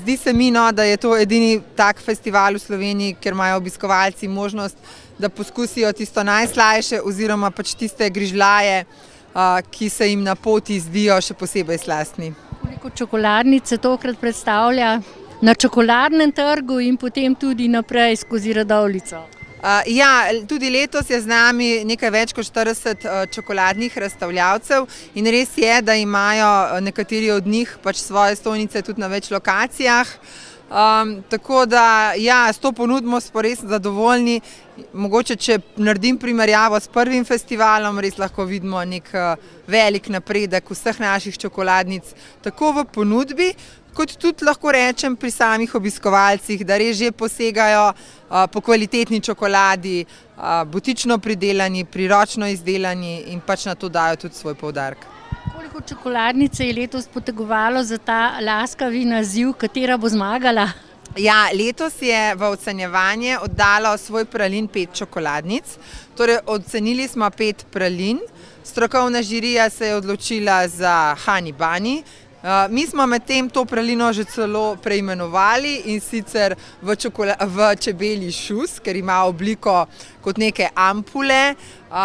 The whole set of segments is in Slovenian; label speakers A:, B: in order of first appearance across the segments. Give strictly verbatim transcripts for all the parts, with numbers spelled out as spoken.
A: Zdi se mi, no, da je to edini tak festival v Sloveniji, kjer imajo obiskovalci možnost, da poskusijo tisto najslajše oziroma pač tiste grižljaje, ki se jim na poti zdijo še posebej slastni.
B: Koliko čokoladnic se tokrat predstavlja na čokoladnem trgu in potem tudi naprej skozi Radovljico?
A: Ja, tudi letos je z nami nekaj več kot štirideset čokoladnih razstavljavcev in res je, da imajo nekateri od njih pač svoje stojnice tudi na več lokacijah. Tako da, ja, s to ponudbo smo res zadovoljni. Mogoče, če naredim primerjavo s prvim festivalom, res lahko vidimo nek velik napredek vseh naših čokoladnic, tako v ponudbi, kot tudi lahko rečem pri samih obiskovalcih, da res že posegajo po kvalitetni čokoladi, butično pridelani, priročno izdelani in pač na to dajo tudi svoj poudarek.
B: Koliko čokoladnic je letos potegovalo za ta laskavi naziv, katera bo zmagala?
A: Ja, letos je v ocenjevanje oddalo svoj pralin pet čokoladnic, torej ocenili smo pet pralin, strokovna žirija se je odločila za Hani Bani. Mi smo medtem to pralino že celo preimenovali in sicer v čebelji šus, ker ima obliko kot neke ampule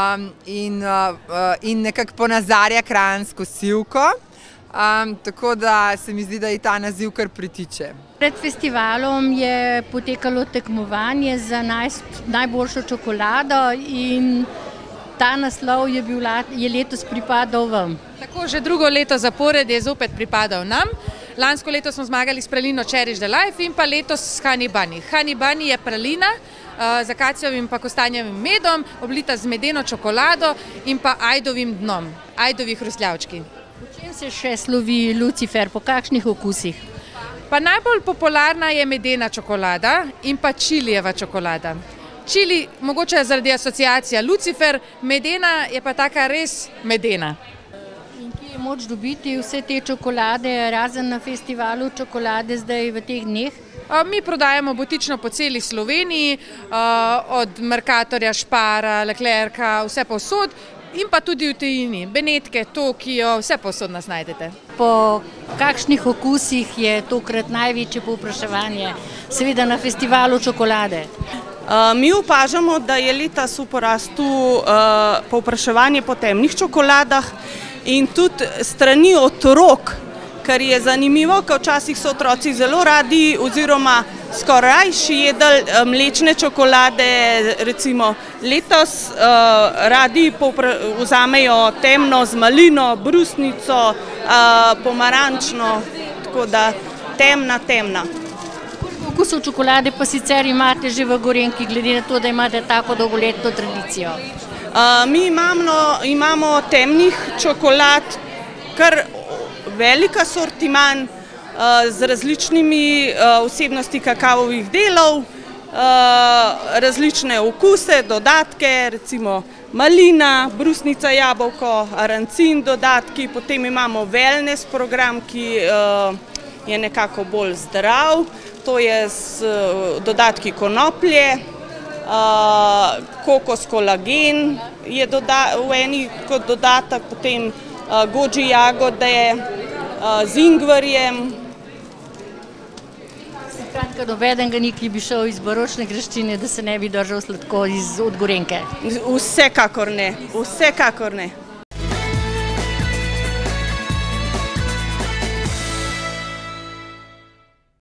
A: in nekako ponazarja kranjsko sivko, tako da se mi zdi, da je ta naziv kar pritiče.
B: Pred festivalom je potekalo tekmovanje za najboljšo čokolado in ta naslov je, bil, je letos pripadal vam.
C: Tako, že drugo leto zapored je zopet pripadal nam. Lansko leto smo zmagali s pralino Cherish the Life in pa letos s Hani Bani. Hani Bani je pralina z akacijovim pa kostanjevim medom, oblita z medeno čokolado in pa ajdovim dnom, ajdovi hrustljavčki.
B: Po čem se še slovi Lucifer, po kakšnih okusih?
C: Pa najbolj popularna je medena čokolada in pa čilijeva čokolada. Čili mogoče zaradi asociacija Lucifer, medena je pa taka res medena.
B: In kje je moč dobiti vse te čokolade, razen na festivalu čokolade zdaj v teh dneh?
C: Mi prodajamo butično po celi Sloveniji, od Mercatorja, Spara, Leclerca, vse povsod in pa tudi v tujini, Benetke, Tokio, vse povsod nas najdete.
B: Po kakšnih okusih je tokrat največje povpraševanje, seveda na festivalu čokolade?
D: Mi opažamo, da je letos v porastu povpraševanje po temnih čokoladah in tudi strani otrok, kar je zanimivo, ker včasih so otroci zelo radi oziroma skoraj jedli mlečne čokolade, recimo letos radi vzamejo temno z malino, brusnico, pomarančno, tako da temna, temna.
B: Okusov čokolade pa sicer imate že v Gorenjki, glede na to, da imate tako dolgoletno tradicijo?
D: Mi imamo temnih čokolad kar velik asortiman z različnimi vsebnosti kakavovih delov, različne okuse, dodatke, recimo malina, brusnica, jabolko, arancin dodatki, potem imamo wellness program, ki je nekako bolj zdrav. To je z dodatki konoplje, kokos kolagen je v eni kot dodatek, potem goji jagode z ingverjem.
B: Skratka, nobeden ga ni, ki bi šel iz baročne graščine, da se ne bi držal sladko od Gorenjke?
D: Vsekakor ne, vsekakor ne.